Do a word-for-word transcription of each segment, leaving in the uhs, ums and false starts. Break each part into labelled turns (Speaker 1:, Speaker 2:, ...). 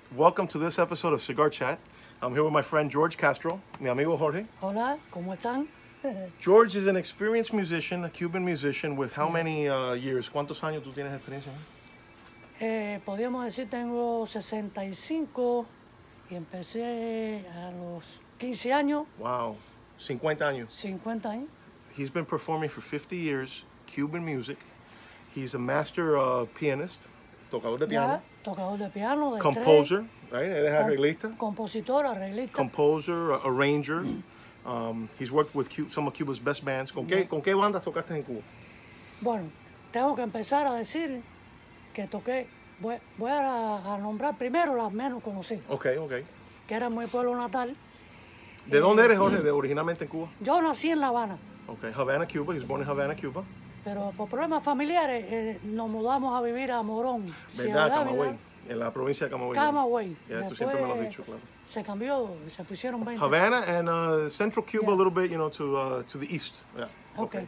Speaker 1: Welcome to this episode of Cigar Chat. I'm here with my friend George Castro, mi amigo Jorge.
Speaker 2: Hola, ¿cómo están?
Speaker 1: George is an experienced musician, a Cuban musician with how many uh, years? ¿Cuántos años tú tienes de experiencia?
Speaker 2: Eh, podríamos decir, tengo sesenta y cinco y empecé a los quince años,
Speaker 1: Wow, cincuenta años.
Speaker 2: cincuenta años.
Speaker 1: He's been performing for fifty years, Cuban music. He's a master uh, pianist, tocador de piano,
Speaker 2: Ya, tocador de piano, de
Speaker 1: composer, right? Él es
Speaker 2: tres,
Speaker 1: arreglista,
Speaker 2: compositor, arreglista.
Speaker 1: composer, uh, arranger. Um, he's worked with Cu- some of Cuba's best bands. ¿Con qué, ¿Con qué bandas tocaste en Cuba?
Speaker 2: Bueno, tengo que empezar a decir que toqué, voy, voy a, a nombrar primero las menos conocidas,
Speaker 1: Ok, ok.
Speaker 2: que era mi pueblo natal.
Speaker 1: ¿De dónde eres, Jorge? ¿De originalmente en Cuba?
Speaker 2: Yo nací en La Habana,
Speaker 1: Okay, Havana, Cuba. He was born in Havana, Cuba.
Speaker 2: pero por problemas familiares eh, nos mudamos a vivir a Morón,
Speaker 1: ¿Verdad?
Speaker 2: Ciudad
Speaker 1: Camagüey.
Speaker 2: Ávila,
Speaker 1: En la provincia de Camagüey.
Speaker 2: Camagüey.
Speaker 1: Ya, tú
Speaker 2: Después
Speaker 1: siempre me lo has dicho, claro.
Speaker 2: se cambió, se pusieron veinte.
Speaker 1: Havana and uh, central Cuba
Speaker 2: Yeah.
Speaker 1: a little bit, you know, to uh, to the east. Yeah.
Speaker 2: Ok.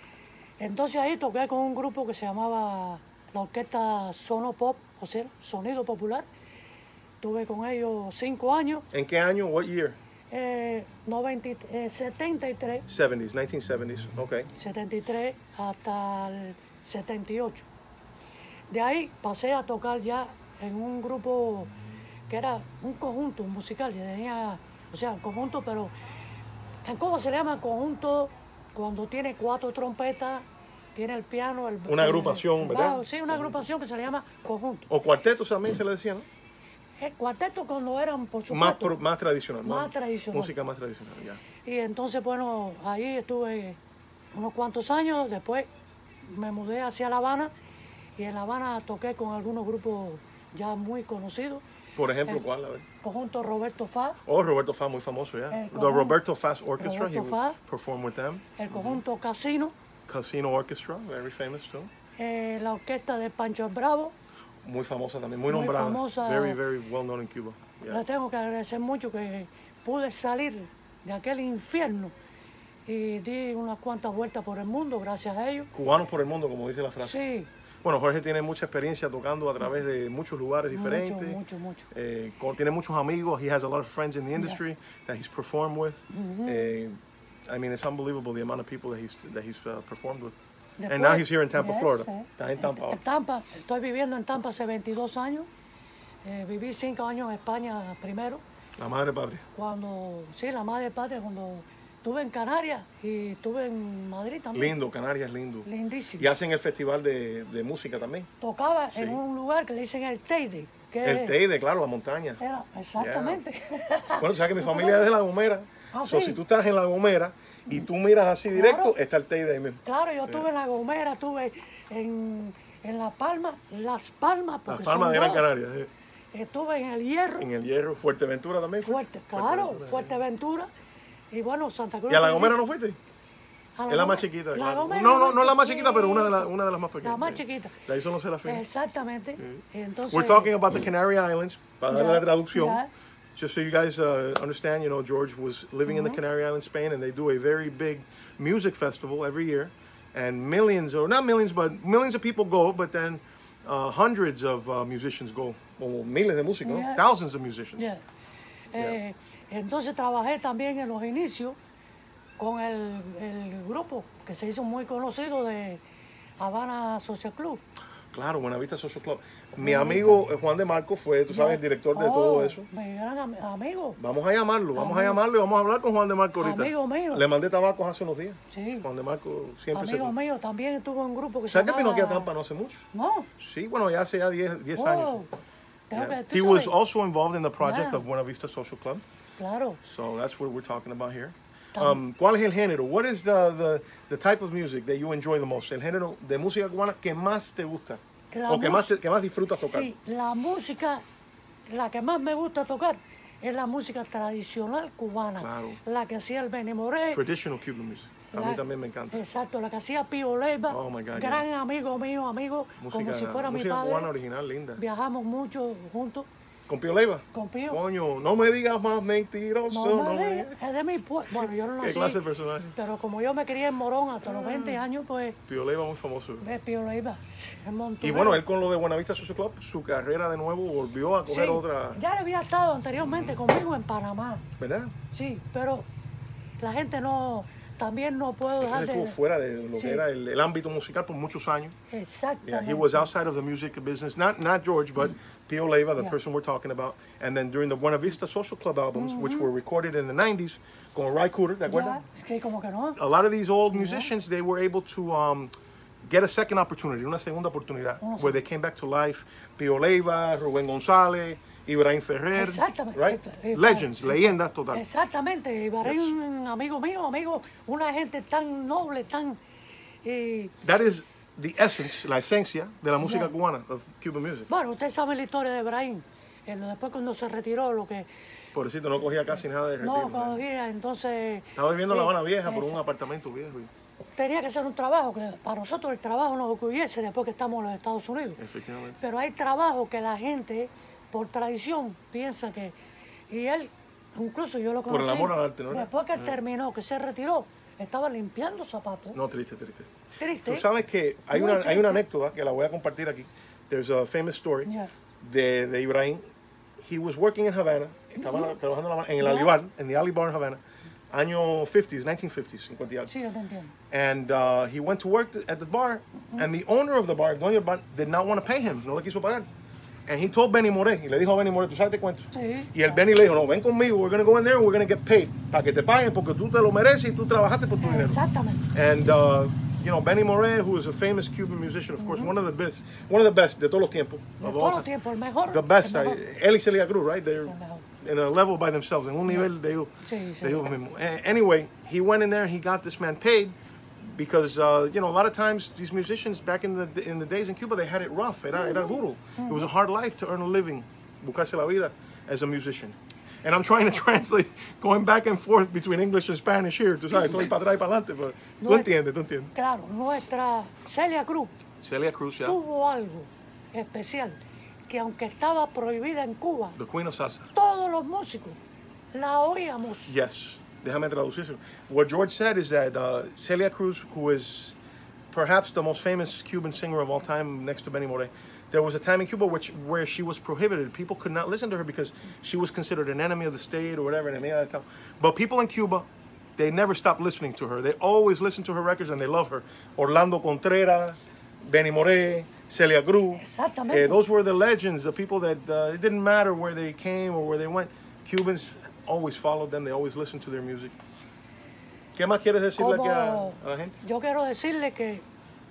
Speaker 2: Entonces ahí toqué con un grupo que se llamaba la Orquesta Sono Pop, o sea, Sonido Popular. Tuve con ellos cinco años,
Speaker 1: ¿En qué año? What year?
Speaker 2: eh, noventa, eh, setenta y tres,
Speaker 1: seventies, nineteen seventies. Okay.
Speaker 2: setenta y tres hasta el setenta y ocho. De ahí pasé a tocar ya en un grupo que era un conjunto musical, que tenía, o sea, un conjunto, pero en Cuba se le llama conjunto cuando tiene cuatro trompetas, tiene el piano, el
Speaker 1: Una
Speaker 2: el-
Speaker 1: agrupación,
Speaker 2: el
Speaker 1: ¿verdad?
Speaker 2: bajo, sí, una agrupación que se le llama conjunto.
Speaker 1: O cuartetos también se le decía, ¿no?
Speaker 2: El cuarteto cuando eran, por supuesto.
Speaker 1: Más, pro- más tradicional.
Speaker 2: Más tradicional.
Speaker 1: Música más tradicional, ya.
Speaker 2: Y entonces, bueno, ahí estuve unos cuantos años, después me mudé hacia La Habana y en La Habana toqué con algunos grupos ya muy conocidos.
Speaker 1: Por ejemplo,
Speaker 2: El-
Speaker 1: ¿cuál? A ver.
Speaker 2: Conjunto Roberto Fá,
Speaker 1: Oh, Roberto Fa, muy famoso, ya.
Speaker 2: El
Speaker 1: The
Speaker 2: conjunto-
Speaker 1: Roberto Fa's Orchestra.
Speaker 2: Roberto
Speaker 1: he
Speaker 2: Fa.
Speaker 1: would perform with them.
Speaker 2: el conjunto Casino,
Speaker 1: Casino Orchestra, very famous too.
Speaker 2: eh, la orquesta de Pancho el Bravo.
Speaker 1: Muy famosa también, muy
Speaker 2: Muy
Speaker 1: nombrada.
Speaker 2: famosa.
Speaker 1: Very, very well known in Cuba. Yeah.
Speaker 2: Le tengo que agradecer mucho que pude salir de aquel infierno y di unas cuantas vueltas por el mundo gracias a ellos.
Speaker 1: Cubanos por el mundo, como dice la frase.
Speaker 2: Sí,
Speaker 1: Bueno, Jorge tiene mucha experiencia tocando a través de muchos lugares
Speaker 2: mucho,
Speaker 1: diferentes.
Speaker 2: mucho, mucho.
Speaker 1: Eh, con- tiene muchos amigos. He has a lot of friends in the industry that he's performed with. Eh, I mean, it's unbelievable the amount of people that he's that he's uh, performed with. And
Speaker 2: Después-
Speaker 1: now he's here in Tampa,
Speaker 2: Yes,
Speaker 1: Florida.
Speaker 2: eh.
Speaker 1: Está en Tampa
Speaker 2: En
Speaker 1: ahora.
Speaker 2: Tampa, estoy viviendo en Tampa hace veintidós años. Eh, viví cinco años en España primero,
Speaker 1: La madre patria.
Speaker 2: cuando, sí, la madre patria, cuando estuve en Canarias y estuve en Madrid también.
Speaker 1: Lindo, Canarias, lindo.
Speaker 2: Lindísimo.
Speaker 1: Y hacen el festival de, de música también.
Speaker 2: Tocaba
Speaker 1: Sí.
Speaker 2: en un lugar que le dicen el Teide. Que
Speaker 1: El Teide, claro, la montaña.
Speaker 2: Era, exactamente.
Speaker 1: Bueno, sabes que mi familia es de La Gomera.
Speaker 2: Ah,
Speaker 1: So,
Speaker 2: sí.
Speaker 1: si tú estás en La Gomera y tú miras así directo,
Speaker 2: Claro.
Speaker 1: está el Teide ahí mismo.
Speaker 2: Claro, yo estuve en La Gomera, estuve en, en La Palma, Las Palmas,
Speaker 1: Las
Speaker 2: porque
Speaker 1: Palmas
Speaker 2: son
Speaker 1: de Gran
Speaker 2: dos.
Speaker 1: Canaria. eh.
Speaker 2: Estuve en El Hierro,
Speaker 1: En el Hierro, Fuerteventura también. fue?
Speaker 2: Fuerte, claro,
Speaker 1: Fuerteventura, eh.
Speaker 2: Fuerteventura. Y bueno, Santa Cruz.
Speaker 1: ¿Y a La
Speaker 2: de
Speaker 1: Gomera
Speaker 2: Tenerife.
Speaker 1: no fuiste?
Speaker 2: A
Speaker 1: Es la más
Speaker 2: Gomera-
Speaker 1: chiquita,
Speaker 2: La
Speaker 1: claro.
Speaker 2: Gomera
Speaker 1: No,
Speaker 2: es
Speaker 1: no, no la más
Speaker 2: chiquita.
Speaker 1: chiquita, pero una de, la- una de las más pequeñas.
Speaker 2: La más
Speaker 1: sí.
Speaker 2: chiquita.
Speaker 1: De ahí son los Serafines.
Speaker 2: Exactamente. Entonces,
Speaker 1: We're talking about the Canary Islands. Para darle
Speaker 2: Ya,
Speaker 1: la traducción.
Speaker 2: ya.
Speaker 1: Just so you guys uh, understand, you know, George was living in the Canary Islands, Spain, and they do a very big music festival every year. And millions, or not millions, but millions of people go, but then uh, hundreds of uh, musicians go. O miles de músicos, ¿no?
Speaker 2: Yeah.
Speaker 1: Thousands of musicians.
Speaker 2: ya. Eh, entonces trabajé también en los inicios con el, el grupo que se hizo muy conocido de Habana Social Club.
Speaker 1: Claro, Buenavista Social Club. Mi amigo eh, Juan de Marco fue, tú sabes, el director de
Speaker 2: Oh,
Speaker 1: todo eso.
Speaker 2: Mi gran am- amigo.
Speaker 1: Vamos a llamarlo, vamos a
Speaker 2: Amigo.
Speaker 1: llamarlo y vamos a hablar con Juan de Marco ahorita.
Speaker 2: Amigo mío.
Speaker 1: Le mandé tabacos hace unos días.
Speaker 2: Sí.
Speaker 1: Juan de Marco siempre
Speaker 2: Amigo
Speaker 1: se...
Speaker 2: mío, también estuvo en un grupo que se
Speaker 1: ¿Sabes que vino
Speaker 2: llamaba...
Speaker 1: aquí a Tampa no hace mucho?
Speaker 2: No.
Speaker 1: Sí, bueno, ya hace ya diez
Speaker 2: Oh,
Speaker 1: años.
Speaker 2: tengo
Speaker 1: Yeah.
Speaker 2: que- tú
Speaker 1: He was
Speaker 2: sabes,
Speaker 1: also involved in the project
Speaker 2: Yeah.
Speaker 1: of Buena Vista Social Club.
Speaker 2: Claro.
Speaker 1: So that's what we're talking about here.
Speaker 2: Tam-
Speaker 1: Um, ¿Cuál es el género? What is the, the, the type of music that you enjoy the most? El género de música cubana que más te gusta
Speaker 2: La
Speaker 1: o que más,
Speaker 2: mus-
Speaker 1: te- que más disfrutas tocar.
Speaker 2: Sí, la música, la que más me gusta tocar es la música tradicional cubana.
Speaker 1: Claro.
Speaker 2: La que hacía el Benny Moré.
Speaker 1: Traditional Cuban music. A
Speaker 2: la-
Speaker 1: mí también me encanta.
Speaker 2: Exacto, la que hacía Pío Leiva.
Speaker 1: Oh, my God,
Speaker 2: gran amigo mío, amigo,
Speaker 1: Música,
Speaker 2: como si fuera mi
Speaker 1: música
Speaker 2: padre.
Speaker 1: cubana original, linda.
Speaker 2: Viajamos mucho juntos.
Speaker 1: ¿Con Pío Leiva?
Speaker 2: Con Pío.
Speaker 1: Coño, no me digas más mentiroso.
Speaker 2: No,
Speaker 1: No
Speaker 2: me
Speaker 1: me...
Speaker 2: digas, es de mi pueblo. Bueno, yo no
Speaker 1: ¿Qué
Speaker 2: nací.
Speaker 1: clase de personaje?
Speaker 2: Pero como yo me crié en Morón hasta los veinte años, pues,
Speaker 1: Pío Leiva muy famoso.
Speaker 2: ves, Pío Leiva, es montonero.
Speaker 1: Y bueno, él con lo de Buenavista Social Club, su carrera de nuevo volvió a coger
Speaker 2: Sí,
Speaker 1: otra...
Speaker 2: ya le había estado anteriormente conmigo en Panamá.
Speaker 1: ¿Verdad?
Speaker 2: Sí, pero la gente no, también no puedo
Speaker 1: Él
Speaker 2: dejar
Speaker 1: estuvo
Speaker 2: de...
Speaker 1: fuera de lo
Speaker 2: Sí.
Speaker 1: que era el, el ámbito musical por muchos años. Yeah,
Speaker 2: Exactamente.
Speaker 1: he was outside of the music business. Not not George, but Pio Leiva, the
Speaker 2: Yeah.
Speaker 1: person we're talking about. And then during the Buena Vista Social Club albums, which were recorded in the nineties, con Ray Cooder, ¿te acuerdas?
Speaker 2: Ya, es que como que no.
Speaker 1: A lot of these old musicians, they were able to um, get a second opportunity, una segunda oportunidad,
Speaker 2: Una
Speaker 1: where they came back to life. Pio Leiva, Rubén González, Ibrahim Ferrer,
Speaker 2: Exactamente.
Speaker 1: right?
Speaker 2: Eh, eh,
Speaker 1: Legends,
Speaker 2: eh,
Speaker 1: leyendas total.
Speaker 2: Exactamente. Ibarra un amigo mío, amigo, una gente tan noble, tan... eh,
Speaker 1: That is the essence, la esencia de la música
Speaker 2: Yeah.
Speaker 1: cubana, of Cuban music.
Speaker 2: bueno, usted sabe la historia de Ibrahim. Eh, lo- después cuando se retiró, lo que...
Speaker 1: Pobrecito, no cogía casi nada de retiro.
Speaker 2: No, cogía, entonces...
Speaker 1: Estaba viviendo en La
Speaker 2: eh,
Speaker 1: Habana Vieja por
Speaker 2: esa-
Speaker 1: un apartamento viejo. y-
Speaker 2: Tenía que ser un trabajo, que para nosotros el trabajo nos orgullece después que estamos en los Estados Unidos.
Speaker 1: Efectivamente.
Speaker 2: Pero hay trabajo que la gente, por tradición, piensa que... Y él, incluso yo lo
Speaker 1: Por
Speaker 2: conocí.
Speaker 1: el amor al arte, ¿no?
Speaker 2: Después que él terminó, que se retiró, estaba limpiando zapatos.
Speaker 1: No, triste, triste.
Speaker 2: Triste.
Speaker 1: Tú sabes que hay
Speaker 2: Muy
Speaker 1: una, hay
Speaker 2: triste.
Speaker 1: una anécdota que la voy a compartir aquí. There's a famous story
Speaker 2: Yeah.
Speaker 1: de, de Ibrahim. He was working in Havana, estaba trabajando en, la- en el
Speaker 2: Yeah.
Speaker 1: Alibar, en the Ali Bar in Havana, año fifties, nineteen fifties, cincuenta y algo.
Speaker 2: Sí, yo te entiendo.
Speaker 1: And uh, he went to work at the bar, and the owner of the bar, dueño del bar, did not want to pay him, no le quiso pagar. And he told Benny Moré, y le dijo a Benny Moré, ¿tú sabes te cuento?
Speaker 2: Sí.
Speaker 1: Y el Benny le dijo, no, ven conmigo, we're going to go in there and we're going to get paid, para que te paguen, porque tú te lo mereces y tú trabajaste por tu dinero.
Speaker 2: Exactamente.
Speaker 1: And uh, you know, Benny Moré, who is a famous Cuban musician, of course, one of the best, one of the best de todos los tiempos.
Speaker 2: De
Speaker 1: of
Speaker 2: todos
Speaker 1: all
Speaker 2: los
Speaker 1: time.
Speaker 2: tiempos, el mejor.
Speaker 1: The best.
Speaker 2: el mejor.
Speaker 1: I- él y Celia Cruz, right? They're
Speaker 2: El mejor.
Speaker 1: in a level by themselves, en un nivel de ellos,
Speaker 2: Sí, sí.
Speaker 1: de ellos mismos. A- Anyway, he went in there and he got this man paid because, uh, you know, a lot of times these musicians back in the in the days in Cuba, they had it rough. Era, era duro. It was a hard life to earn a living, buscarse la vida as a musician. And I'm trying to translate, going back and forth between English and Spanish here. Tú sabes, estoy para atrás y para adelante, pero tú
Speaker 2: No es-
Speaker 1: entiendes, tú entiendes.
Speaker 2: Claro, nuestra Celia Cruz
Speaker 1: Celia Cruz, yeah,
Speaker 2: tuvo algo especial, que aunque estaba prohibida en Cuba,
Speaker 1: the queen of salsa.
Speaker 2: todos los músicos la oíamos.
Speaker 1: Yes, déjame traducir. What George said is that uh, Celia Cruz, who is perhaps the most famous Cuban singer of all time next to Benny Moré, there was a time in Cuba which, where she was prohibited. People could not listen to her because she was considered an enemy of the state or whatever. enemiga del Estado. But people in Cuba, they never stopped listening to her. They always listen to her records and they love her. Orlando Contreras, Benny Moré, Celia Cruz.
Speaker 2: Exactamente.
Speaker 1: Eh, those were the legends, the people that uh, it didn't matter where they came or where they went. Cubans always followed them. They always listened to their music. ¿Qué más quieres decirle aquí a,
Speaker 2: Como
Speaker 1: a la gente?
Speaker 2: yo quiero decirle que,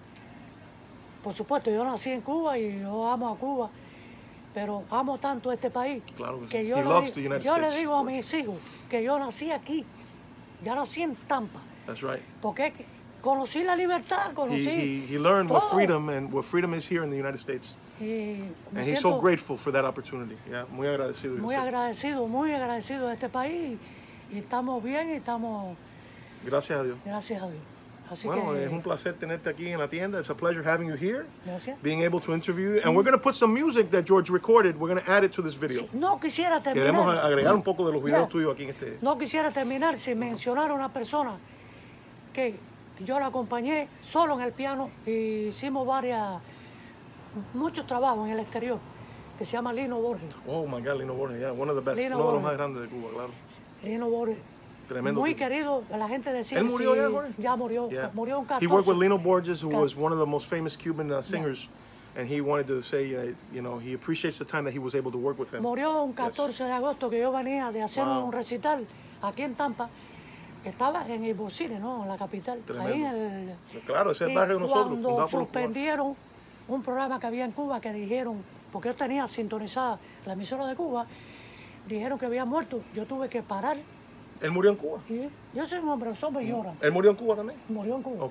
Speaker 2: por supuesto, yo nací en Cuba y yo amo a Cuba, pero amo tanto este país
Speaker 1: Claro que sí.
Speaker 2: que yo,
Speaker 1: He
Speaker 2: le,
Speaker 1: loves
Speaker 2: di-
Speaker 1: the United
Speaker 2: yo le
Speaker 1: States,
Speaker 2: digo
Speaker 1: of
Speaker 2: a
Speaker 1: course.
Speaker 2: mis hijos que yo nací aquí, ya nací en Tampa,
Speaker 1: That's right.
Speaker 2: porque es que conocí la libertad,
Speaker 1: He,
Speaker 2: conocí
Speaker 1: he, he learned what
Speaker 2: todo.
Speaker 1: freedom and what freedom is here in the United States.
Speaker 2: y me
Speaker 1: And he's
Speaker 2: siento
Speaker 1: so grateful for that opportunity. Yeah, muy agradecido. de
Speaker 2: muy
Speaker 1: usted.
Speaker 2: agradecido, muy agradecido de este país y estamos bien y estamos,
Speaker 1: Gracias a Dios.
Speaker 2: gracias a Dios. Así
Speaker 1: Bueno,
Speaker 2: que,
Speaker 1: es un placer tenerte aquí en la tienda. It's a pleasure having you here,
Speaker 2: gracias.
Speaker 1: being able to interview you. And we're going to put some music that George recorded. We're going to add it to this video.
Speaker 2: No quisiera
Speaker 1: Queremos
Speaker 2: terminar.
Speaker 1: agregar un poco de los videos
Speaker 2: Ya.
Speaker 1: tuyos aquí en este.
Speaker 2: No quisiera terminar sin mencionar a una persona que yo la acompañé solo en el piano y hicimos varias, muchos trabajos en el exterior, que se llama Lino Borges.
Speaker 1: Oh my God, Lino Borges, yeah, one of the best,
Speaker 2: Lino
Speaker 1: uno de los
Speaker 2: Borges.
Speaker 1: más grandes de Cuba, claro.
Speaker 2: Lino Borges,
Speaker 1: Tremendo
Speaker 2: muy
Speaker 1: tipo.
Speaker 2: querido, la gente decía
Speaker 1: ¿Él murió
Speaker 2: sí,
Speaker 1: ya, Borges?
Speaker 2: ya murió,
Speaker 1: Yeah.
Speaker 2: murió un
Speaker 1: He
Speaker 2: catorce.
Speaker 1: worked with Lino Borges, who
Speaker 2: Ca-
Speaker 1: was one of the most famous Cuban uh, singers, and he wanted to say, uh, you know, he appreciates the time that he was able to work with him.
Speaker 2: Murió un catorce de agosto que yo venía de hacer
Speaker 1: Wow.
Speaker 2: un recital aquí en Tampa, que estaba en el Bocine, ¿no? En la capital.
Speaker 1: Tremendo.
Speaker 2: Ahí en el,
Speaker 1: Claro, ese es el
Speaker 2: y
Speaker 1: barrio de nosotros,
Speaker 2: cuando
Speaker 1: fundado por los cubanos.
Speaker 2: suspendieron un programa que había en Cuba que dijeron, porque yo tenía sintonizada la emisora de Cuba, dijeron que había muerto, yo tuve que parar.
Speaker 1: Él murió en Cuba.
Speaker 2: Y yo soy un hombre, los hombres lloran.
Speaker 1: Él murió en Cuba también.
Speaker 2: Murió en Cuba.
Speaker 1: Ok,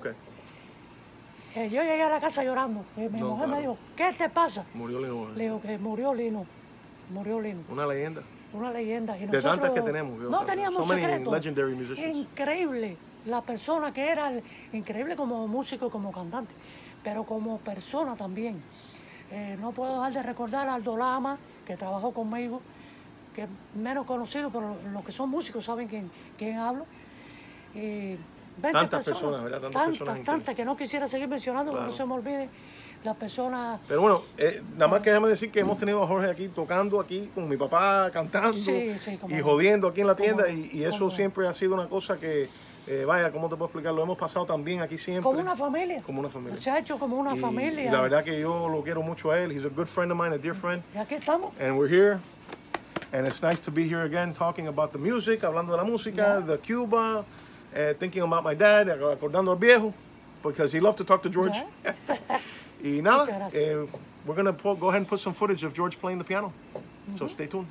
Speaker 2: Eh, yo llegué a la casa llorando. Y mi
Speaker 1: No,
Speaker 2: mujer
Speaker 1: claro.
Speaker 2: me dijo, ¿qué te pasa?
Speaker 1: murió Lino Borges.
Speaker 2: Le digo que murió Lino. Murió Lino.
Speaker 1: Una leyenda.
Speaker 2: Una leyenda. Y
Speaker 1: De
Speaker 2: nosotros
Speaker 1: tantas que tenemos. yo-
Speaker 2: no teníamos
Speaker 1: so many
Speaker 2: secretos.
Speaker 1: legendary musicians.
Speaker 2: Increíble. La persona que era, el- increíble como músico, como cantante, pero como persona también. Eh, no puedo dejar de recordar a Aldo Lama, que trabajó conmigo, que es menos conocido, pero los que son músicos saben quién, quién hablo. Y veinte
Speaker 1: Tantas personas, ¿verdad? Tantas
Speaker 2: tantas,
Speaker 1: personas
Speaker 2: tantas, que no quisiera seguir mencionando,
Speaker 1: Claro.
Speaker 2: porque no se me olvide las personas.
Speaker 1: Pero bueno, eh, nada más que déjame decir que hemos tenido a Jorge aquí tocando aquí con mi papá, cantando
Speaker 2: Sí, sí, cómo
Speaker 1: y
Speaker 2: no.
Speaker 1: jodiendo aquí en la tienda
Speaker 2: Cómo no,
Speaker 1: y, y eso
Speaker 2: cómo no.
Speaker 1: siempre ha sido una cosa que, eh, vaya, ¿cómo te puedo explicar? Lo hemos pasado también aquí siempre.
Speaker 2: Como una familia.
Speaker 1: Como una familia.
Speaker 2: Se ha hecho como una
Speaker 1: y,
Speaker 2: familia.
Speaker 1: y la verdad que yo lo quiero mucho a él. He's a good friend of mine, a dear friend.
Speaker 2: Y aquí estamos.
Speaker 1: And we're here. And it's nice to be here again talking about the music, hablando de la música,
Speaker 2: Yeah.
Speaker 1: the Cuba, uh, thinking about my dad, acordando al viejo, because he loved to talk to George. Y nada,
Speaker 2: Muchas gracias.
Speaker 1: eh, we're going to go ahead and put some footage of George playing the piano. So stay tuned.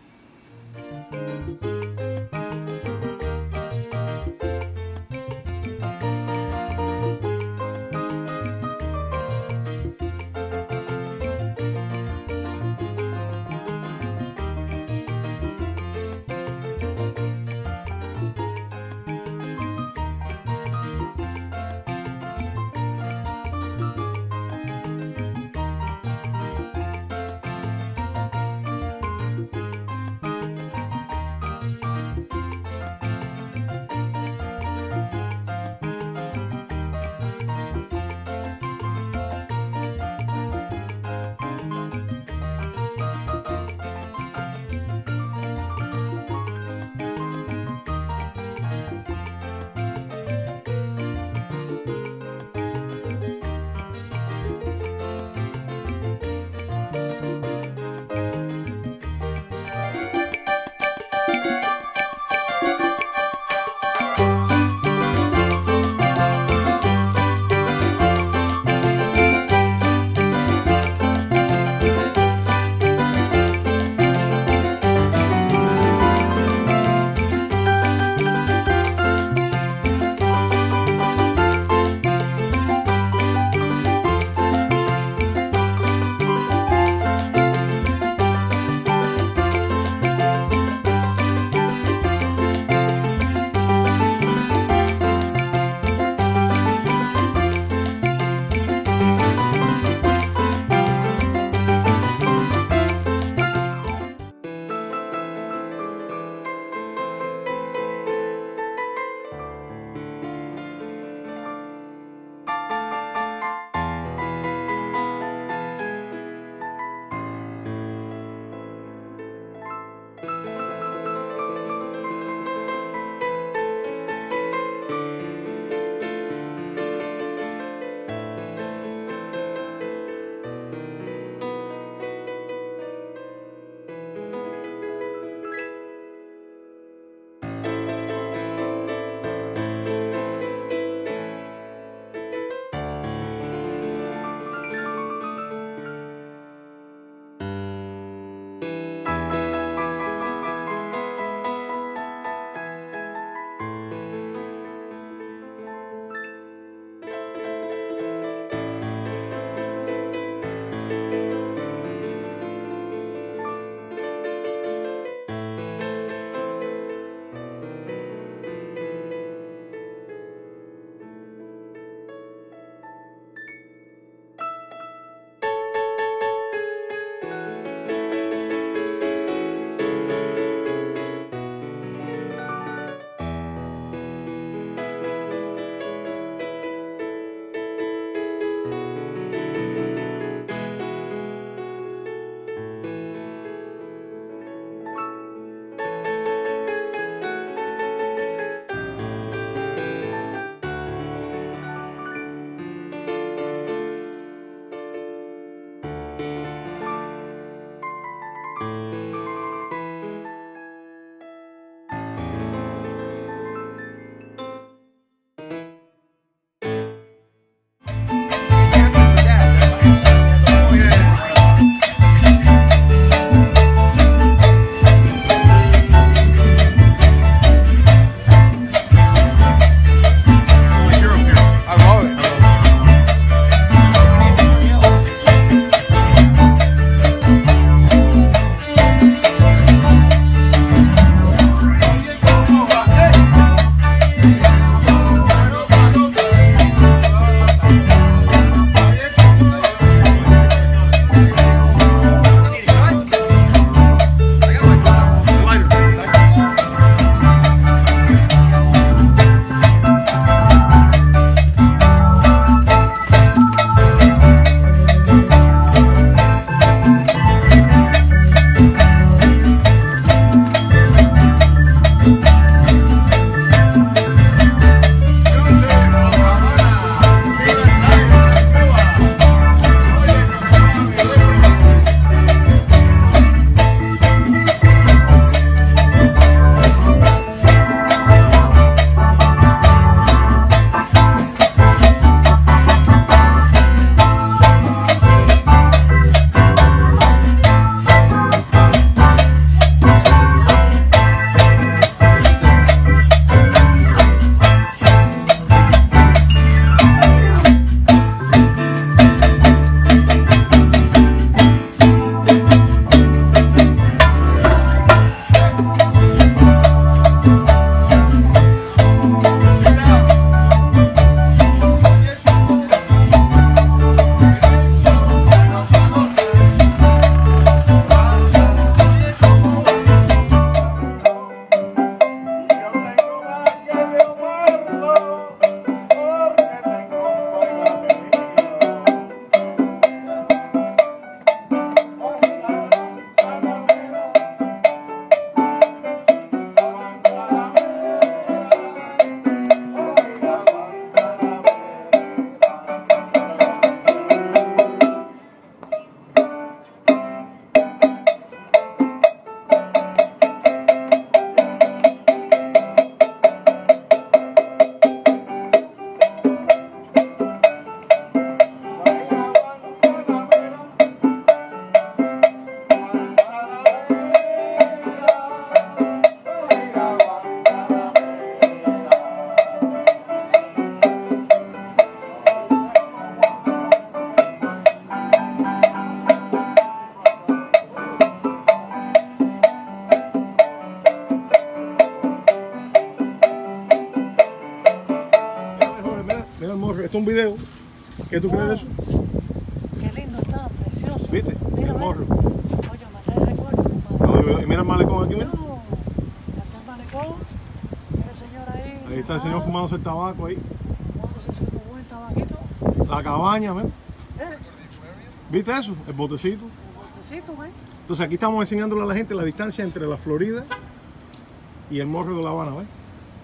Speaker 1: video. ¿Qué tú crees de eso?
Speaker 2: Qué lindo está, precioso.
Speaker 1: ¿Viste?
Speaker 2: Mira,
Speaker 1: El morro.
Speaker 2: Oye, me trae recuerdo, compadre.
Speaker 1: No, y mira el malecón aquí, mira.
Speaker 2: No, ya está el malecón. Mira el señor ahí.
Speaker 1: Ahí está el señor fumándose el tabaco ahí.
Speaker 2: Fumándose su buen tabaquito.
Speaker 1: La cabaña, ¿ves?
Speaker 2: Eh,
Speaker 1: ¿Viste eso? El botecito.
Speaker 2: el botecito, ¿ves?
Speaker 1: Entonces aquí estamos enseñándole a la gente la distancia entre la Florida y el Morro de La Habana, ¿ves?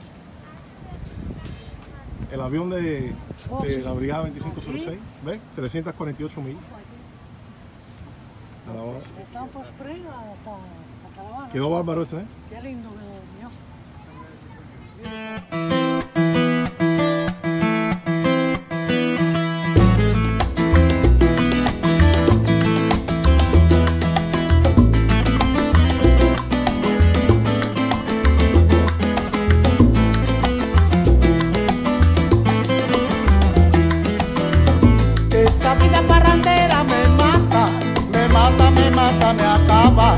Speaker 1: El avión de,
Speaker 2: Oh,
Speaker 1: de
Speaker 2: sí.
Speaker 1: la Brigada veinticinco cero seis, ¿ves? trescientas cuarenta y ocho millas. A La Habana.
Speaker 2: De Tampa Spring hasta, hasta La Habana.
Speaker 1: Quedó bárbaro este, ¿eh?
Speaker 2: Qué lindo quedó, mío.
Speaker 3: Esta vida parrandera me mata, me mata, me mata, me acaba.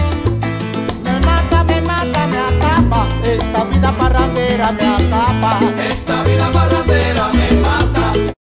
Speaker 3: Me mata, me mata, me acaba. Esta vida parrandera me acaba.